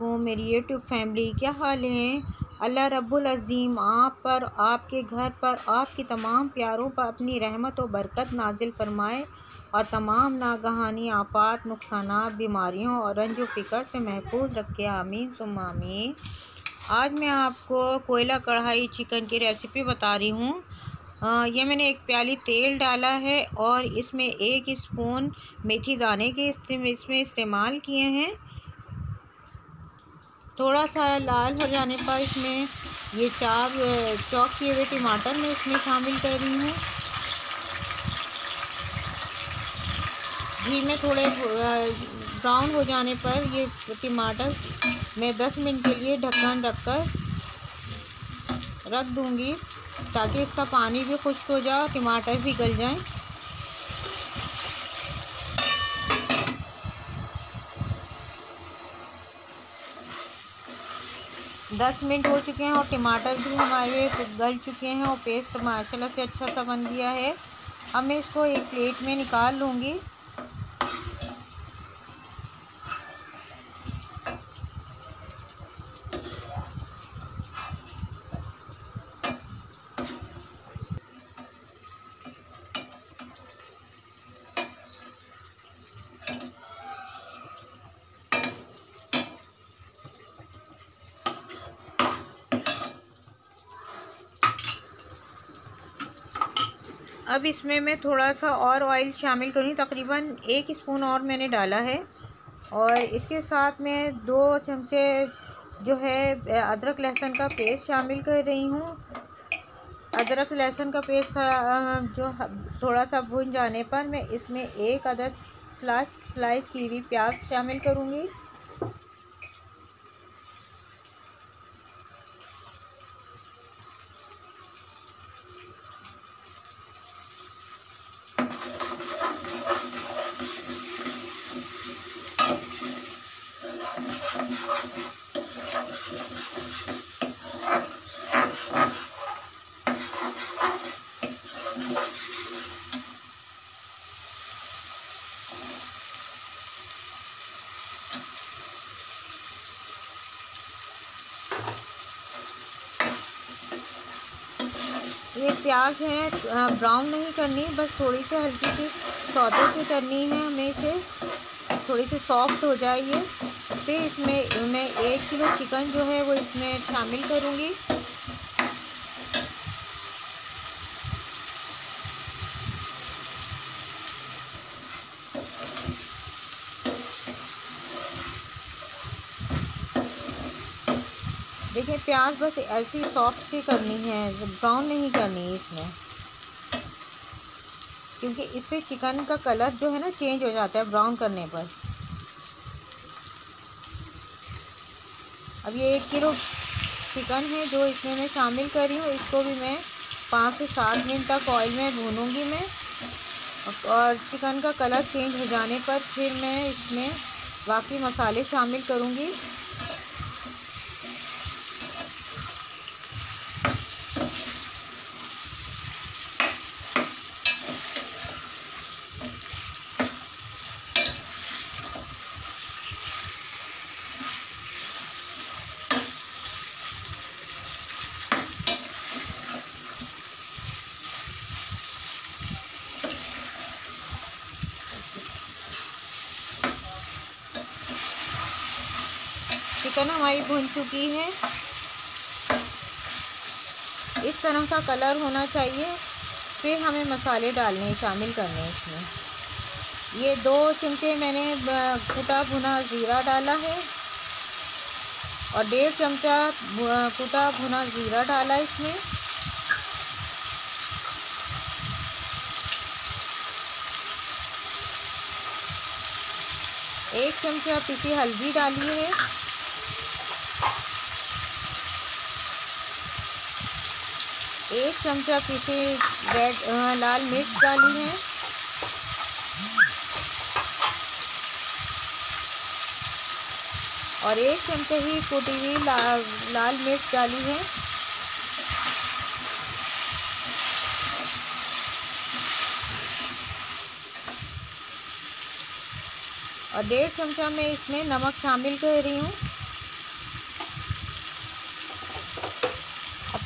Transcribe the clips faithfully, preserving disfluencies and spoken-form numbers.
वालेकुम मेरी YouTube family, क्या हाल है। अल्लाह रब्बुल अज़ीम आप पर, आपके घर पर, आपके तमाम प्यारों पर अपनी रहमत और बरकत नाजिल फरमाए और तमाम नागहानी आफात, नुकसानात, बीमारियों और रंजो फ़िक्र से महफूज रखे, आमीन सुम्मा आमीन। आज मैं आपको कोयला कढ़ाई चिकन की रेसिपी बता रही हूँ। ये मैंने एक प्याली तेल डाला है और इसमें एक स्पून मेथी दाने के इसमें इस्तेमाल किए हैं। थोड़ा सा लाल हो जाने पर इसमें ये चार चॉप किए हुए टमाटर मैं इसमें शामिल कर रही हूँ। घी में थोड़े ब्राउन हो जाने पर ये टमाटर मैं दस मिनट के लिए ढक्कन रखकर रख दूँगी ताकि इसका पानी भी खुश्क हो जाए, टमाटर भी गल जाएं। दस मिनट हो चुके हैं और टमाटर भी हमारे गल चुके हैं और पेस्ट माशाल्लाह से अच्छा सा बन गया है। अब मैं इसको एक प्लेट में निकाल लूँगी। अब इसमें मैं थोड़ा सा और ऑयल शामिल करूँगी, तकरीबन एक स्पून और मैंने डाला है। और इसके साथ मैं दो चमचे जो है अदरक लहसुन का पेस्ट शामिल कर रही हूँ। अदरक लहसुन का पेस्ट जो थोड़ा सा भुन जाने पर मैं इसमें एक अदद स्लाइस स्लाइस की हुई प्याज शामिल करूँगी। ये प्याज है ब्राउन नहीं करनी, बस थोड़ी सी हल्की सी सौते से करनी है हमें, इसे थोड़ी सी सॉफ्ट हो जाए ये। फिर इसमें मैं एक किलो चिकन जो है वो इसमें शामिल करूँगी। देखिए प्याज बस ऐसी सॉफ्ट सी करनी है, ब्राउन नहीं करनी है इसमें, क्योंकि इससे चिकन का कलर जो है ना चेंज हो जाता है ब्राउन करने पर। अब ये एक किलो चिकन है जो इसमें मैं शामिल कर रही हूँ। इसको भी मैं पाँच से सात मिनट तक ऑयल में भूनूंगी मैं, और चिकन का कलर चेंज हो जाने पर फिर मैं इसमें बाकी मसाले शामिल करूँगी। चिकन हमारी भुन चुकी है, इस तरह का कलर होना चाहिए। फिर हमें मसाले डालने शामिल करने इसमें। ये दो चमचे मैंने कुटा भुना ज़ीरा डाला है और डेढ़ चमचा कुटा भुना ज़ीरा डाला इसमें। एक चमचा पिसी हल्दी डाली है। एक चमचा पिसी रेड लाल मिर्च डाली है। और एक चमचे ही कुटी हुई लाल लाल मिर्च डाली है। और डेढ़ चमचा मैं इसमें नमक शामिल कर रही हूँ।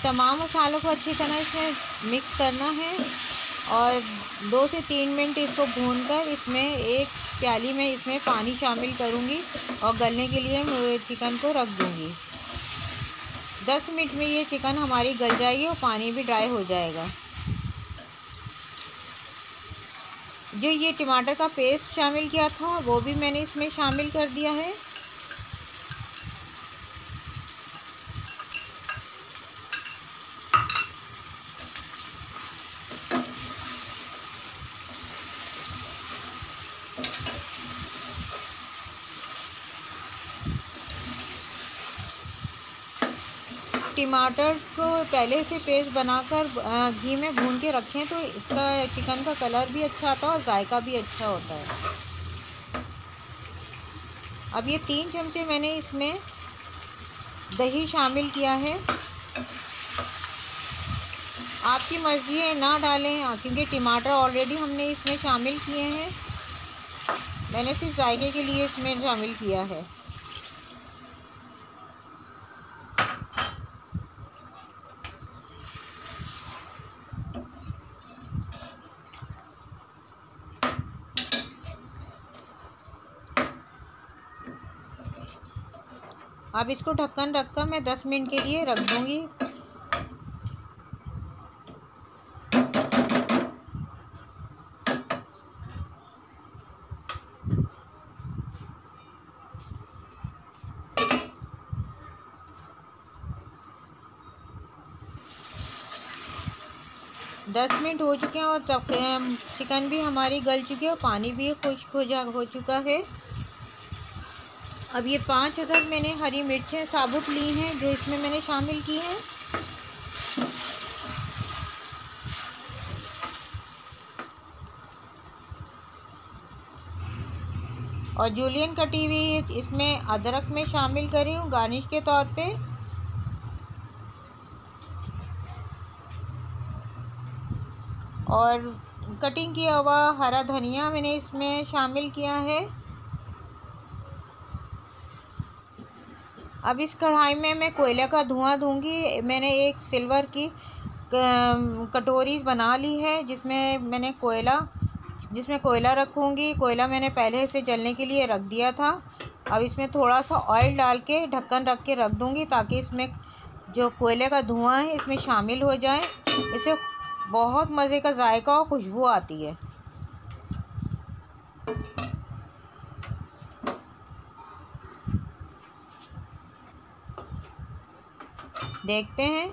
तमाम मसालों को अच्छी तरह इसमें मिक्स करना है और दो से तीन मिनट इसको भूनकर इसमें एक प्याली में इसमें पानी शामिल करूँगी और गलने के लिए चिकन को रख दूँगी। दस मिनट में ये चिकन हमारी गल जाएगी और पानी भी ड्राई हो जाएगा। जो ये टमाटर का पेस्ट शामिल किया था वो भी मैंने इसमें शामिल कर दिया है। टमाटर को पहले से पेस्ट बनाकर घी में भून के रखें तो इसका चिकन का कलर भी अच्छा आता है और जायका भी अच्छा होता है। अब ये तीन चमचे मैंने इसमें दही शामिल किया है। आपकी मर्ज़ी है ना डालें क्योंकि टमाटर ऑलरेडी हमने इसमें शामिल किए हैं। मैंने सिर्फ जायके के लिए इसमें शामिल किया है। अब इसको ढक्कन रखकर मैं दस मिनट के लिए रख दूँगी। दस मिनट हो चुके हैं और चिकन भी हमारी गल चुकी है और पानी भी खुश्क हो जा हो चुका है। अब ये पांच अदर मैंने हरी मिर्चें साबुत ली हैं जो इसमें मैंने शामिल की हैं। और जूलियन कटी हुई इसमें अदरक में शामिल करी हूँ गार्निश के तौर पे। और कटिंग किया हुआ हरा धनिया मैंने इसमें शामिल किया है। अब इस कढ़ाई में मैं कोयले का धुआं दूंगी। मैंने एक सिल्वर की कटोरी बना ली है जिसमें मैंने कोयला जिसमें कोयला रखूंगी। कोयला मैंने पहले से जलने के लिए रख दिया था। अब इसमें थोड़ा सा ऑयल डाल के ढक्कन रख के रख दूंगी ताकि इसमें जो कोयले का धुआं है इसमें शामिल हो जाए। इससे बहुत मज़े का जायका और खुशबू आती है। देखते हैं,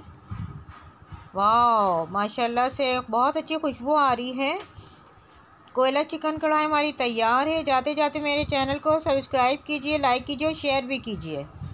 वाह माशाल्लाह से बहुत अच्छी खुशबू आ रही है। कोयला चिकन कढ़ाई हमारी तैयार है। जाते जाते मेरे चैनल को सब्सक्राइब कीजिए, लाइक कीजिए और शेयर भी कीजिए।